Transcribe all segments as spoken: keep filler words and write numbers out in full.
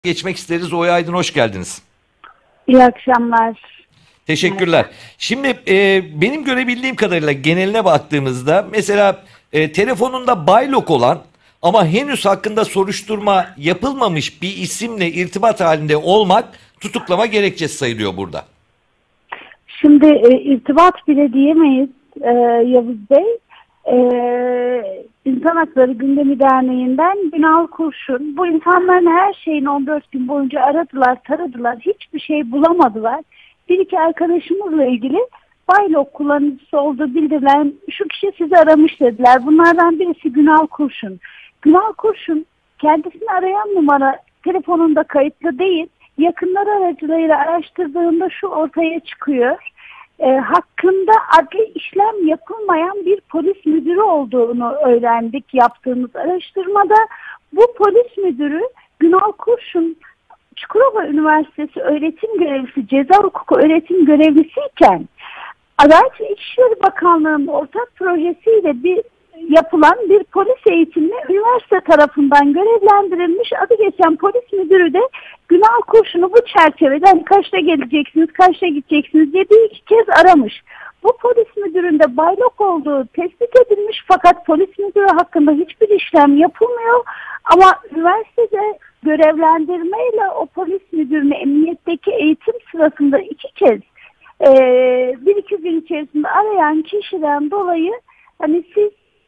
geçmek isteriz. Oya Aydın, hoş geldiniz. İyi akşamlar. Teşekkürler. Şimdi e, benim görebildiğim kadarıyla geneline baktığımızda mesela e, telefonunda Baylok olan ama henüz hakkında soruşturma yapılmamış bir isimle irtibat halinde olmak tutuklama gerekçesi sayılıyor burada. Şimdi e, irtibat bile diyemeyiz e, Yavuz Bey. E, İnsan Hakları Gündemi Derneği'nden Günal Kurşun. Bu insanların her şeyini on dört gün boyunca aradılar, taradılar. Hiçbir şey bulamadılar. Bir iki arkadaşımızla ilgili Baylok kullanıcısı olduğu bildirilen şu kişi sizi aramış dediler. Bunlardan birisi Günal Kurşun. Günal Kurşun kendisini arayan numara telefonunda kayıtlı değil. Yakınlar aracılığıyla araştırdığında şu ortaya çıkıyor. E, hakkında adli işlem yapılmayan bir polis müdürü olduğunu öğrendik yaptığımız araştırmada. Bu polis müdürü Günal Kurşun Çukurova Üniversitesi öğretim görevlisi, ceza hukuku öğretim görevlisiyken Adalet ve İçişleri Bakanlığı'nın ortak projesiyle bir yapılan bir polis eğitimine üniversite tarafından görevlendirilmiş, adı geçen polis müdürü de Günal Kurşun'u bu çerçevede hani kaçta geleceksiniz, kaçta gideceksiniz diye bir iki kez aramış. Bu polis müdüründe Baylok olduğu tespit edilmiş fakat polis müdürü hakkında hiçbir işlem yapılmıyor ama üniversitede görevlendirmeyle o polis müdürünü emniyetteki eğitim sırasında iki kez e, bir iki gün içerisinde arayan kişiden dolayı hani siz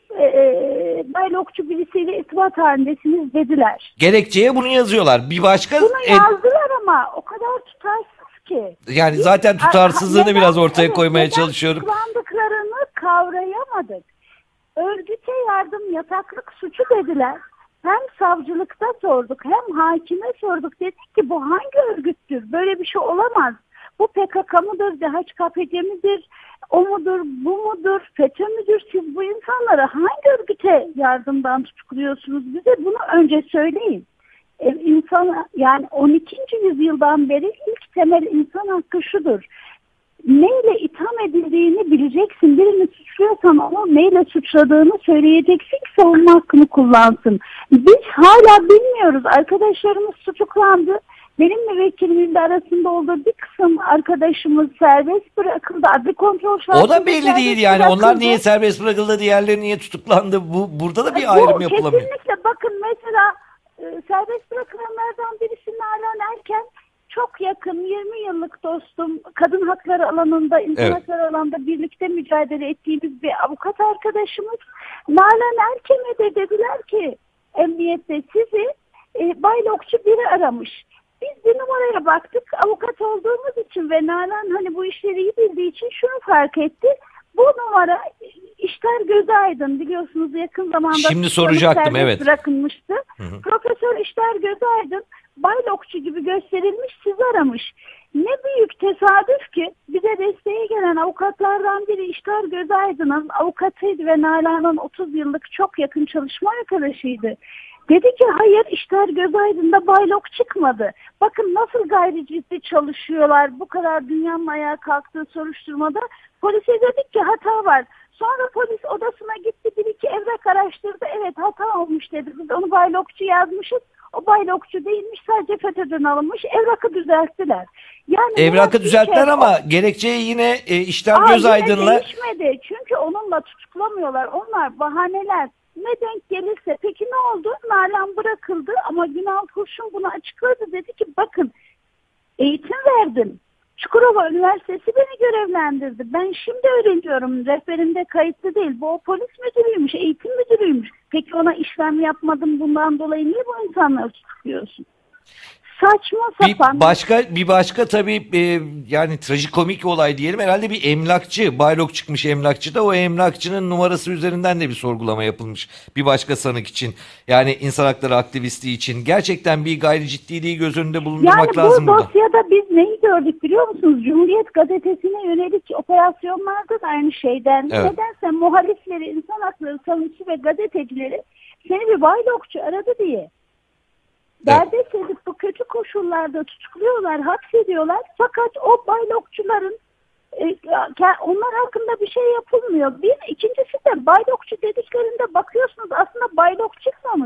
e, Baylokçu birisiyle irtibat halindesiniz dediler. Gerekçeye bunu yazıyorlar. Bir başka Bunu e, yazdılar ama o kadar tutarsız ki. yani zaten tutarsızlığını Neden, biraz ortaya evet, koymaya neden çalışıyorum. tutuklandıklarını kavrayamadık. Örgüte yardım yataklık suçu dediler. Hem savcılıkta sorduk hem hakime sorduk. Dedik ki bu hangi örgüttür? Böyle bir şey olamaz. Bu P K K mıdır? D H K P C midir? O mudur? Bu mudur? FETÖ müdür? Siz bu insanları hangi örgüte yardımdan tutukluyorsunuz? Bize bunu önce söyleyin. Ee, insan, yani on ikinci yüzyıldan beri ilk temel insan hakkı şudur. Neyle itham edildiğini bileceksin. Birini suçluyorsan onu neyle suçladığını söyleyeceksin ki savunma hakkını kullansın. Biz hala bilmiyoruz. Arkadaşlarımız tutuklandı. Benim müvekkilimin de arasında olduğu bir kısım arkadaşımız serbest bırakıldı. Adli kontrol şartında O da belli değil yani. bırakıldı. Onlar niye serbest bırakıldı, diğerleri niye tutuklandı? Bu burada da bir ayrım Bu, yapılamıyor. kesinlikle bakın mesela e, serbest bırakılanlardan birisi Nalan Erken. Çok yakın yirmi yıllık dostum, kadın hakları alanında, insan Evet. hakları alanında birlikte mücadele ettiğimiz bir avukat arkadaşımız. Nalan Erken'e de dediler ki emniyette sizi e, Baylokçu biri aramış. Biz bir numaraya baktık, avukat olduğumuz için ve Nalan hani bu işleri iyi bildiği için şunu fark etti. Bu numara İşler Gözaydın, biliyorsunuz yakın zamanda Şimdi soracaktım, evet. bırakılmıştı. Hı hı. Profesör İşler Gözaydın Baylokçu gibi gösterilmiş, sizi aramış. Ne büyük tesadüf ki bize desteğe gelen avukatlardan biri İşler Gözaydın'ın avukatıydı ve Nalan'ın otuz yıllık çok yakın çalışma arkadaşıydı. Dedi ki hayır, İşler Gözaydın'da Baylok çıkmadı. Bakın nasıl gayri ciddi çalışıyorlar. Bu kadar dünyanın ayağa kalktığı soruşturmada polise dedik ki hata var. Sonra polis odasına gitti, bir iki evrak araştırdı. Evet, hata olmuş dedi. Biz onu Baylokçu yazmışız. O Baylokçu değilmiş, sadece FETÖ'den alınmış. Evrakı düzelttiler. Yani Evrakı düzelttiler şey, ama gerekçeyi yine e, İşler Aa, Gözaydın'la yine değişmedi. Çünkü onunla tutuklamıyorlar. Onlar bahaneler. Ne denk gelirse. Peki ne oldu? Nalan bırakıldı ama Günal Kurşun bunu açıkladı. Dedi ki bakın eğitim verdim. Çukurova Üniversitesi beni görevlendirdi. Ben şimdi öğreniyorum. Rehberimde kayıtlı değil. Bu o polis müdürüymüş, eğitim müdürüymüş. Peki ona işlem yapmadım, bundan dolayı niye bu insanları tutuyorsun? Saçma sapan. bir başka bir başka tabii e, yani trajikomik olay diyelim, herhalde bir emlakçı, Baylok çıkmış emlakçı da o emlakçının numarası üzerinden de bir sorgulama yapılmış bir başka sanık için. Yani insan hakları aktivisti için gerçekten bir gayri ciddiliği göz önünde bulundurmak yani lazım bu burada. dosyada biz neyi gördük biliyor musunuz? Cumhuriyet Gazetesi'ne yönelik operasyonlarda da aynı şeyden. Evet. Nedense muhalifleri, insan hakları savunucusu ve gazetecileri seni bir Baylokçu aradı diye derdest edip bu kötü koşullarda tutukluyorlar, hapsediyorlar. Fakat o Baylokçuların e, onlar hakkında bir şey yapılmıyor. Bir, ikincisi de Baylokçu dediklerinde bakıyorsunuz aslında Baylok çıkmamış.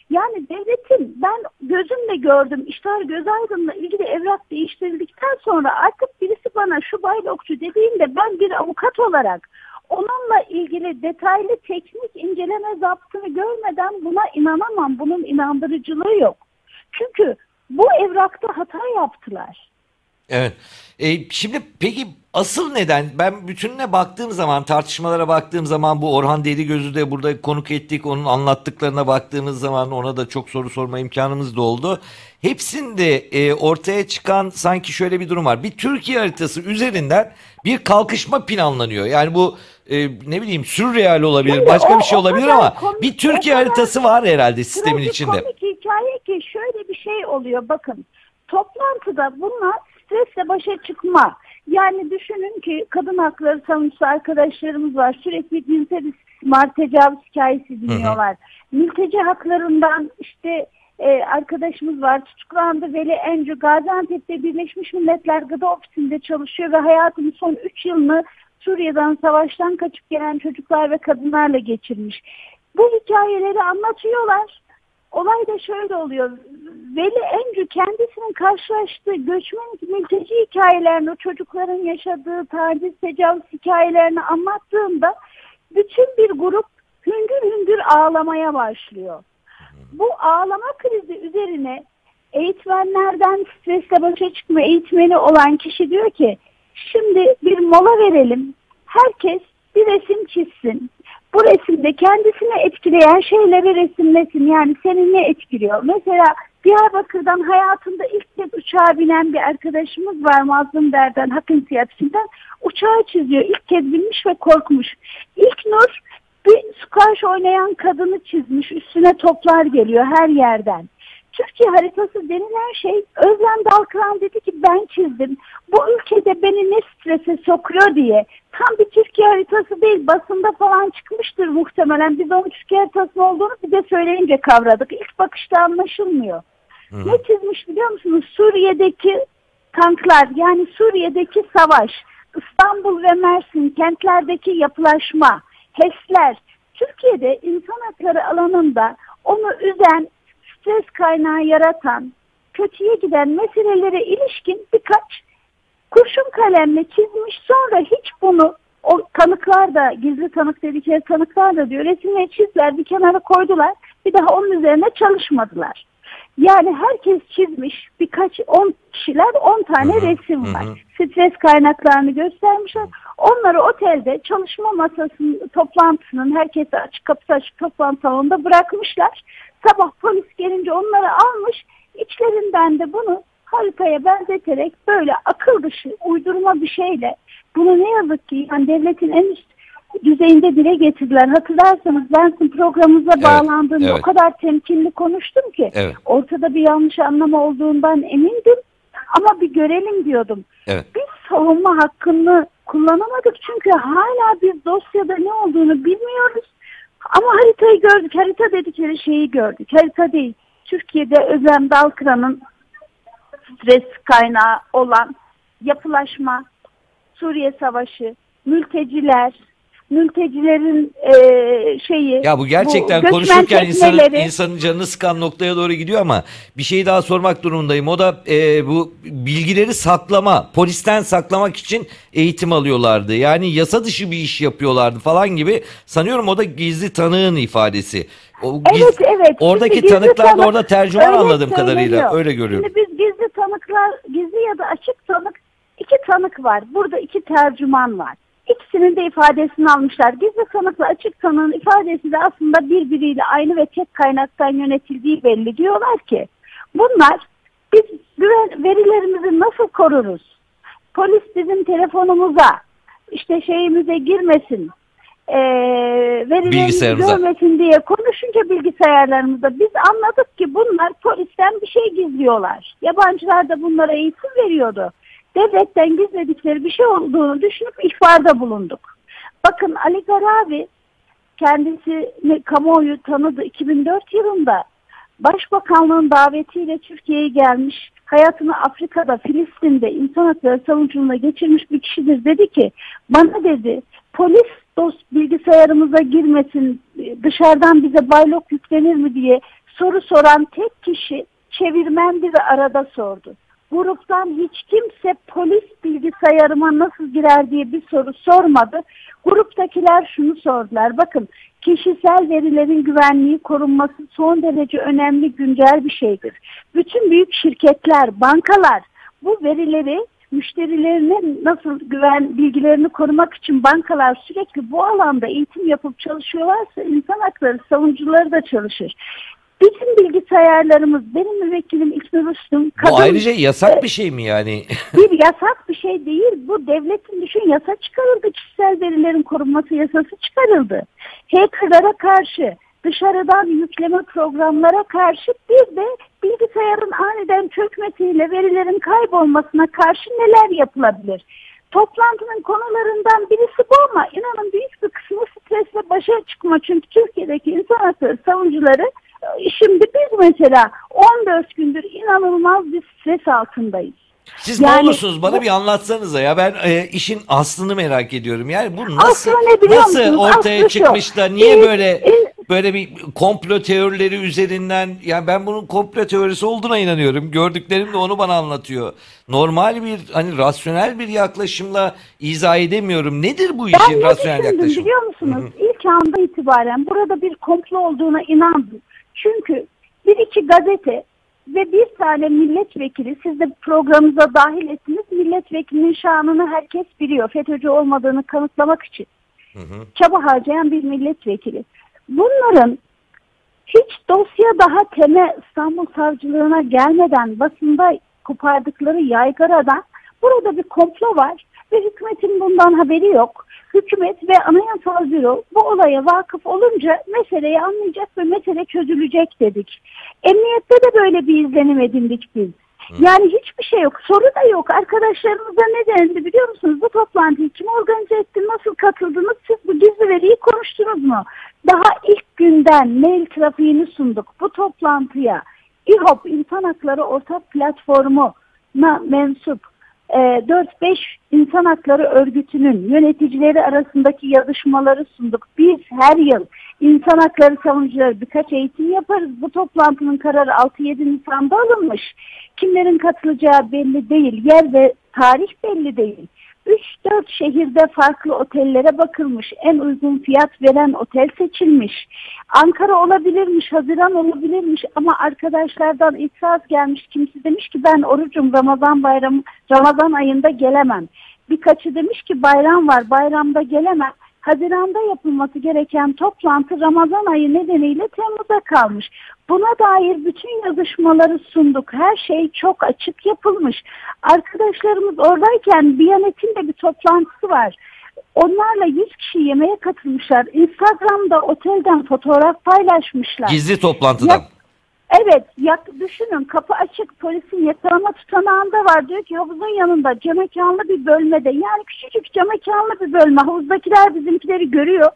Yani devletin, ben gözümle gördüm, İştar Gözaydın'la ilgili evrak değiştirildikten sonra artık birisi bana şu baylokçu dediğinde ben bir avukat olarak onunla ilgili detaylı teknik inceleme zaptını görmeden buna inanamam. Bunun inandırıcılığı yok. Çünkü bu evrakta hata yaptılar. Evet. E, şimdi peki asıl neden? Ben bütününe baktığım zaman, tartışmalara baktığım zaman, bu Orhan Deligöz'ü de burada konuk ettik. Onun anlattıklarına baktığımız zaman ona da çok soru sorma imkanımız da oldu. Hepsinde e, ortaya çıkan sanki şöyle bir durum var. Bir Türkiye haritası üzerinden bir kalkışma planlanıyor. Yani bu e, ne bileyim sürreal olabilir, Şimdi başka o, bir şey o olabilir kadar ama komik, bir Türkiye o kadar haritası var herhalde sistemin içinde. komik hikaye ki şöyle bir şey oluyor. Bakın, toplantıda bunlar stresle başa çıkma. Yani düşünün ki kadın hakları savunucusu arkadaşlarımız var. Sürekli cinsel istismar, tecavüz hikayesi dinliyorlar. Hı hı. Mülteci haklarından işte e, arkadaşımız var. Tutuklandı. Veli Encü Gaziantep'te Birleşmiş Milletler Gıda Ofisi'nde çalışıyor ve hayatının son üç yılını Suriye'den, savaştan kaçıp gelen çocuklar ve kadınlarla geçirmiş. Bu hikayeleri anlatıyorlar. Olay da şöyle oluyor. Veli Encü kendisinin karşılaştığı göçmen mülteci hikayelerini, o çocukların yaşadığı taciz, tecavüz hikayelerini anlattığında bütün bir grup hüngür hüngür ağlamaya başlıyor. Bu ağlama krizi üzerine eğitmenlerden stresle başa çıkma eğitmeni olan kişi diyor ki, şimdi bir mola verelim, herkes bir resim çizsin. Bu resimde kendisini etkileyen şeyleri resimlesin. Yani seni ne etkiliyor? Mesela Diyarbakır'dan hayatında ilk kez uçağa binen bir arkadaşımız var, Mazlum Derden, Hak İnisiyatifinden. Uçağı çiziyor. İlk kez binmiş ve korkmuş. İlk Nur bir squash oynayan kadını çizmiş. Üstüne toplar geliyor her yerden. Türkiye haritası denilen şey, Özlem Dalkıran dedi ki ben çizdim. Bu ülkede beni ne strese sokuyor diye. Tam bir Türkiye haritası değil, basında falan çıkmıştır muhtemelen. Biz onun Türkiye haritası olduğunu bize söyleyince kavradık. İlk bakışta anlaşılmıyor. Hı. Ne çizmiş biliyor musunuz? Suriye'deki tanklar, yani Suriye'deki savaş, İstanbul ve Mersin kentlerdeki yapılaşma, HES'ler, Türkiye'de insan hakları alanında onu üzen, stres kaynağı yaratan, kötüye giden meselelere ilişkin birkaç kurşun kalemle çizmiş. Sonra hiç bunu, o tanıklar da, gizli tanık dedikleri tanıklar da diyor, resimleri çizdiler, bir kenara koydular, bir daha onun üzerine çalışmadılar. Yani herkes çizmiş, birkaç on kişiler on tane hı hı, resim var. Hı hı. Stres kaynaklarını göstermişler. Onları otelde çalışma masasının toplantısının, herkese açık, kapısı açık toplantı salonunda bırakmışlar. Sabah polis gelince onları almış, içlerinden de bunu haritaya benzeterek böyle akıl dışı, uydurma bir şeyle, bunu ne yazık ki yani devletin en üst düzeyinde dile getirdiler. Hatırlarsanız ben sizin programımıza evet, bağlandığımda evet. o kadar temkinli konuştum ki evet. ortada bir yanlış anlama olduğundan emindim ama bir görelim diyordum. Evet. Biz savunma hakkını kullanamadık çünkü hala biz dosyada ne olduğunu bilmiyoruz. Ama haritayı gördük. Harita dedikleri şeyi gördük. Harita değil. Türkiye'de Özlem Dalkıran'ın stres kaynağı olan yapılaşma, Suriye Savaşı, mülteciler, mültecilerin e, şeyi... Ya bu gerçekten bu konuşurken insanın, insanın canını sıkan noktaya doğru gidiyor ama bir şey daha sormak durumundayım. O da e, bu bilgileri saklama, polisten saklamak için eğitim alıyorlardı. Yani yasa dışı bir iş yapıyorlardı falan gibi. Sanıyorum o da gizli tanığın ifadesi. O giz, evet evet. Oradaki tanıklar da orada tercüman anladığım kadarıyla. Öyle görüyorum. Şimdi biz gizli tanıklar, gizli ya da açık tanık, iki tanık var. Burada iki tercüman var. İkisinin de ifadesini almışlar. Gizli tanıkla açık tanığın ifadesi de aslında birbiriyle aynı ve tek kaynaktan yönetildiği belli. Diyorlar ki bunlar, biz güven, verilerimizi nasıl koruruz? Polis bizim telefonumuza, işte şeyimize girmesin, e, verilerimizi görmesin diye konuşunca bilgisayarlarımızda biz anladık ki bunlar polisten bir şey gizliyorlar. Yabancılar da bunlara eğitim veriyordu. Devletten gizledikleri bir şey olduğunu düşünüp ihbarda bulunduk. Bakın Ali Garavi kendisini kamuoyu tanıdı iki bin dört yılında. Başbakanlığın davetiyle Türkiye'ye gelmiş, hayatını Afrika'da, Filistin'de insan hakları savunuculuğuna geçirmiş bir kişidir. Dedi ki, bana dedi polis dost bilgisayarımıza girmesin, dışarıdan bize baylok yüklenir mi diye soru soran tek kişi çevirmendi ve arada sordu. Gruptan hiç kimse polis bilgisayarıma nasıl girer diye bir soru sormadı. Gruptakiler şunu sordular. Bakın, kişisel verilerin güvenliği korunması son derece önemli, güncel bir şeydir. Bütün büyük şirketler, bankalar bu verileri, müşterilerinin nasıl güven bilgilerini korumak için bankalar sürekli bu alanda eğitim yapıp çalışıyorlarsa insan hakları savunucuları da çalışır. Bütün bilgisayarlarımız, benim müvekkilim İlknur Üstün, kadın, Bu ayrıca yasak bir şey mi yani? bir yasak bir şey değil. Bu devletin, düşün, yasa çıkarıldı. Kişisel verilerin korunması yasası çıkarıldı. Hackerlara karşı, dışarıdan yükleme programlara karşı, bir de bilgisayarın aniden çökmesiyle verilerin kaybolmasına karşı neler yapılabilir? Toplantının konularından birisi bu ama inanın büyük bir kısmı stresle başa çıkma. Çünkü Türkiye'deki insan hakları savunucuları, şimdi biz mesela on dört gündür inanılmaz bir stres altındayız. Siz Yani, ne olursunuz bana bu, bir anlatsanıza ya, ben e, işin aslını merak ediyorum. Yani bu nasıl Aslı ne biliyor nasıl musunuz? ortaya Aslı çıkmış şu. da niye Biz- böyle biz- böyle bir komplo teorileri üzerinden, yani ben bunun komplo teorisi olduğuna inanıyorum. Gördüklerim de onu bana anlatıyor. Normal bir, hani rasyonel bir yaklaşımla izah edemiyorum. Nedir bu Ben işin ne rasyonel düşündüm yaklaşımı? biliyor musunuz? İlk anda itibaren burada bir komplo olduğuna inandım. Çünkü bir iki gazete ve bir tane milletvekili, siz de programımıza dahil ettiniz, milletvekilinin şanını herkes biliyor. FETÖ'cü olmadığını kanıtlamak için Hı hı. çaba harcayan bir milletvekili. Bunların hiç dosya daha teme İstanbul Savcılığına gelmeden basında kopardıkları yaygaradan burada bir komplo var ve hükümetin bundan haberi yok. Hükümet ve Anayasal Büro bu olaya vakıf olunca meseleyi anlayacak ve mesele çözülecek dedik. Emniyette de böyle bir izlenim edindik biz. Yani hiçbir şey yok. Soru da yok. Arkadaşlarımıza ne dendi biliyor musunuz? Bu toplantıyı kim organize etti? Nasıl katıldınız? Siz bu gizli veriyi konuştunuz mu? Daha ilk günden mail trafiğini sunduk. Bu toplantıya İHOP, İnsan Hakları Ortak Platformu'na mensup e, dört beş İnsan Hakları Örgütü'nün yöneticileri arasındaki yazışmaları sunduk. Biz her yıl İnsan Hakları savunucuları birkaç eğitim yaparız. Bu toplantının kararı altı yedi Nisan'da alınmış. Kimlerin katılacağı belli değil. Yer ve tarih belli değil. üç dört şehirde farklı otellere bakılmış. En uygun fiyat veren otel seçilmiş. Ankara olabilirmiş, Haziran olabilirmiş ama arkadaşlardan itiraz gelmiş. Kimisi demiş ki ben orucum, Ramazan bayramı, Ramazan ayında gelemem. Birkaçı demiş ki bayram var, bayramda gelemem. Haziran'da yapılması gereken toplantı Ramazan ayı nedeniyle Temmuz'a kalmış. Buna dair bütün yazışmaları sunduk. Her şey çok açık yapılmış. Arkadaşlarımız oradayken Biyanet'in de bir toplantısı var. Onlarla yüz kişi yemeğe katılmışlar. Instagram'da otelden fotoğraf paylaşmışlar. Gizli toplantıdan. Ya, evet, ya, düşünün, kapı açık, polisin yakalama tutanağında var. Diyor ki havuzun yanında camekanlı bir bölmede, yani küçücük camekanlı bir bölme. Havuzdakiler bizimkileri görüyor.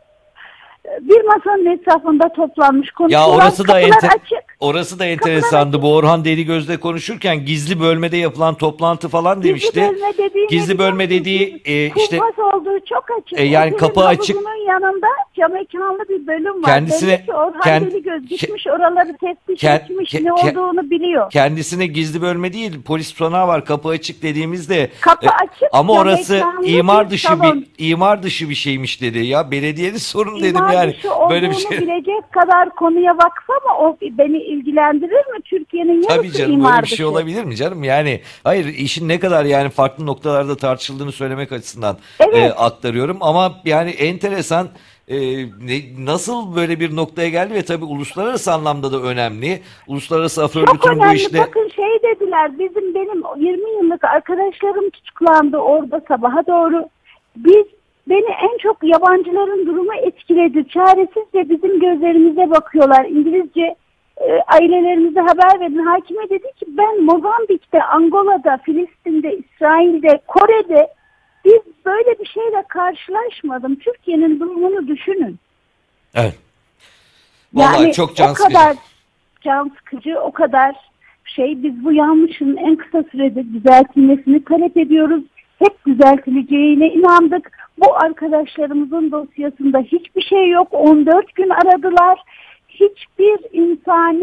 Bir masanın etrafında toplanmış konuşuyorlar. Ya orası da Kapılar enter- açık. orası da enteresandı. Bu Orhan Deligöz'le konuşurken gizli bölmede yapılan toplantı falan demişti. Gizli bölme dediği, Gizli bölme dediği e, işte kumpas olduğu çok açık. E, yani Otelin kapı açık. havuzunun yanında camekanlı bir bölüm var. Kendisine- Belli ki Orhan kend- Deligöz gitmiş oraları tespit Kend- etmiş, ke- ne ke- olduğunu biliyor. kendisine gizli bölme değil, polis tutanağı var, kapı açık dediğimizde. Kapı e, açık, ama orası camekanlı imar bir dışı salon. bir imar dışı bir şeymiş dedi. Ya belediyenin sorunu dedim İmar yani. dışı olduğunu Böyle bir şey. bilecek kadar konuya vakıf ama o beni ilgilendirir mi? Türkiye'nin yarısı Tabii canım, imar böyle bir dışı. şey olabilir mi canım? Yani hayır, işin ne kadar yani farklı noktalarda tartışıldığını söylemek açısından Evet. e, aktarıyorum. Ama yani enteresan, e, ne- nasıl böyle bir noktaya geldi ve tabii uluslararası anlamda da önemli. Uluslararası Af Çok Örgütü'nün bu önemli. işte... Bakın şey dediler, bizim benim yirmi yıllık arkadaşlarım tutuklandı orada sabaha doğru. Biz Beni en çok yabancıların durumu etkiledi. Çaresizce bizim gözlerimize bakıyorlar. İngilizce e, ailelerimize haber verin. Hakime dedi ki ben Mozambik'te, Angola'da, Filistin'de, İsrail'de, Kore'de biz böyle bir şeyle karşılaşmadım. Türkiye'nin durumunu düşünün. Evet. Vallahi Yani çok can o sıkıcı. kadar can sıkıcı, o kadar şey, biz bu yanlışın en kısa sürede düzeltilmesini talep ediyoruz. Hep düzeltileceğine inandık. Bu arkadaşlarımızın dosyasında hiçbir şey yok. on dört gün aradılar. Hiçbir insani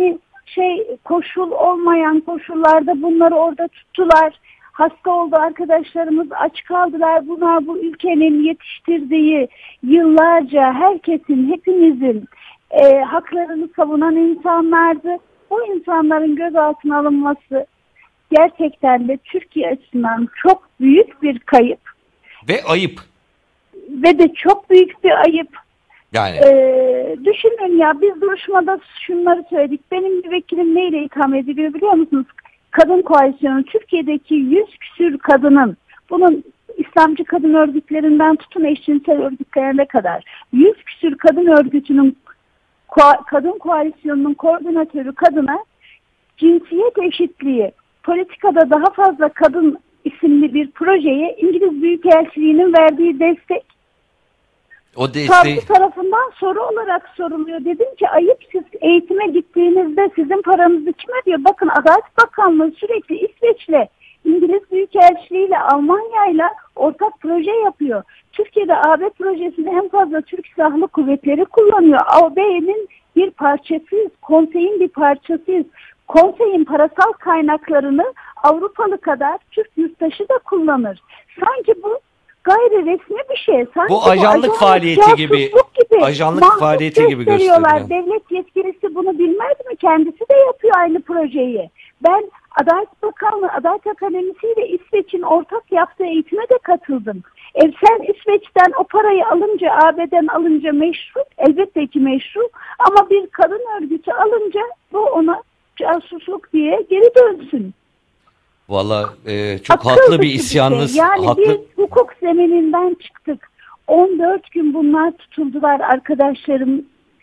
şey koşul olmayan koşullarda bunları orada tuttular. Hasta oldu arkadaşlarımız, aç kaldılar. Bunlar bu ülkenin yetiştirdiği yıllarca herkesin, hepimizin e, haklarını savunan insanlardı. Bu insanların gözaltına alınması gerçekten de Türkiye açısından çok büyük bir kayıp. Ve ayıp. Ve de çok büyük bir ayıp. Yani. Ee, düşünün ya, biz duruşmada şunları söyledik. Benim müvekkilim neyle itham ediliyor biliyor musunuz? Kadın koalisyonu, Türkiye'deki yüz küsür kadının, bunun İslamcı kadın örgütlerinden tutun eşcinsel örgütlerine kadar yüz küsür kadın örgütünün ko- kadın koalisyonunun koordinatörü kadına cinsiyet eşitliği, politikada daha fazla kadın isimli bir projeye İngiliz Büyükelçiliği'nin verdiği destek O desteği... savcı tarafından soru olarak soruluyor. Dedim ki ayıp, siz eğitime gittiğinizde sizin paranızı kim ödüyor? Bakın Adalet Bakanlığı sürekli İsveç'le, İngiliz Büyükelçiliği'yle, Almanya'yla ortak proje yapıyor. Türkiye'de A B projesini en fazla Türk Silahlı Kuvvetleri kullanıyor. A B'nin bir parçasıyız, konseyin bir parçasıyız. Konseyin parasal kaynaklarını Avrupalı kadar Türk yurttaşı da kullanır. Sanki bu gayri resmi bir şey. Sanki bu ajanlık bu faaliyeti gibi, gibi ajanlık faaliyeti gibi gösteriyor. Devlet yetkilisi bunu bilmez mi? Kendisi de yapıyor aynı projeyi. Ben Adalet Bakanlığı, Adalet Akademisi ile İsveç'in ortak yaptığı eğitime de katıldım. E sen İsveç'ten o parayı alınca, A B'den alınca meşru, elbette ki meşru, ama bir kadın örgütü alınca bu ona casusluk diye geri dönsün. Valla e, çok Akıl haklı bir dışı isyanınız. şey. Yani haklı... biz hukuk zemininden çıktık. on dört gün bunlar tutuldular arkadaşlarım.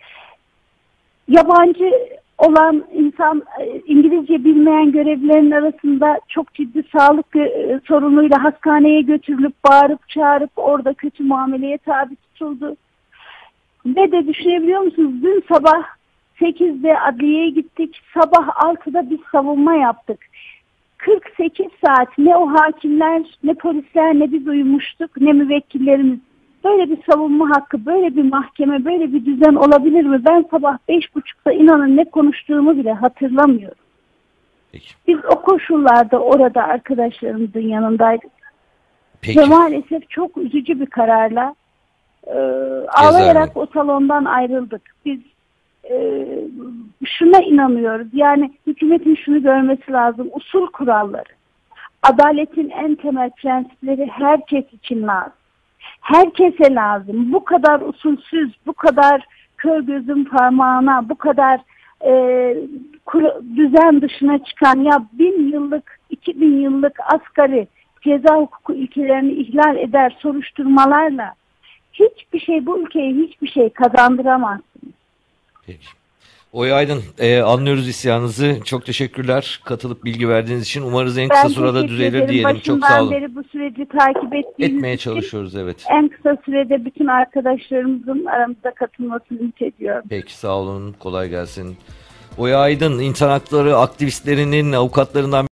Yabancı olan insan, İngilizce bilmeyen görevlilerin arasında çok ciddi sağlık e, sorunuyla hastaneye götürülüp bağırıp çağırıp orada kötü muameleye tabi tutuldu. Ve de düşünebiliyor musunuz? Dün sabah sekizde adliyeye gittik. Sabah altıda bir savunma yaptık. kırk sekiz saat ne o hakimler, ne polisler, ne biz uyumuştuk, ne müvekkillerimiz. Böyle bir savunma hakkı, böyle bir mahkeme, böyle bir düzen olabilir mi? Ben sabah beş buçukta inanın ne konuştuğumu bile hatırlamıyorum. Peki. Biz o koşullarda orada arkadaşlarımızın yanındaydık. Peki. Ve maalesef çok üzücü bir kararla e, ağlayarak o salondan ayrıldık. Biz e, şuna inanıyoruz. Yani hükümetin şunu görmesi lazım. Usul kuralları, adaletin en temel prensipleri herkes için lazım. Herkese lazım. Bu kadar usulsüz, bu kadar kör gözün parmağına, bu kadar e, düzen dışına çıkan, ya bin yıllık, iki bin yıllık asgari ceza hukuku ilkelerini ihlal eder soruşturmalarla hiçbir şey, bu ülkeye hiçbir şey kazandıramazsınız. Peki. Oya Aydın, e, anlıyoruz isyanınızı. Çok teşekkürler katılıp bilgi verdiğiniz için. Umarız en kısa Ben sürede düzelir ederim. diyelim. Başından Çok sağ olun. beri bu süreci takip ettiğiniz Etmeye için çalışıyoruz, evet. en kısa sürede bütün arkadaşlarımızın aramıza katılmasını ümit ediyorum. Peki, sağ olun. Kolay gelsin. Oya Aydın, insan hakları aktivistlerinin, avukatlarından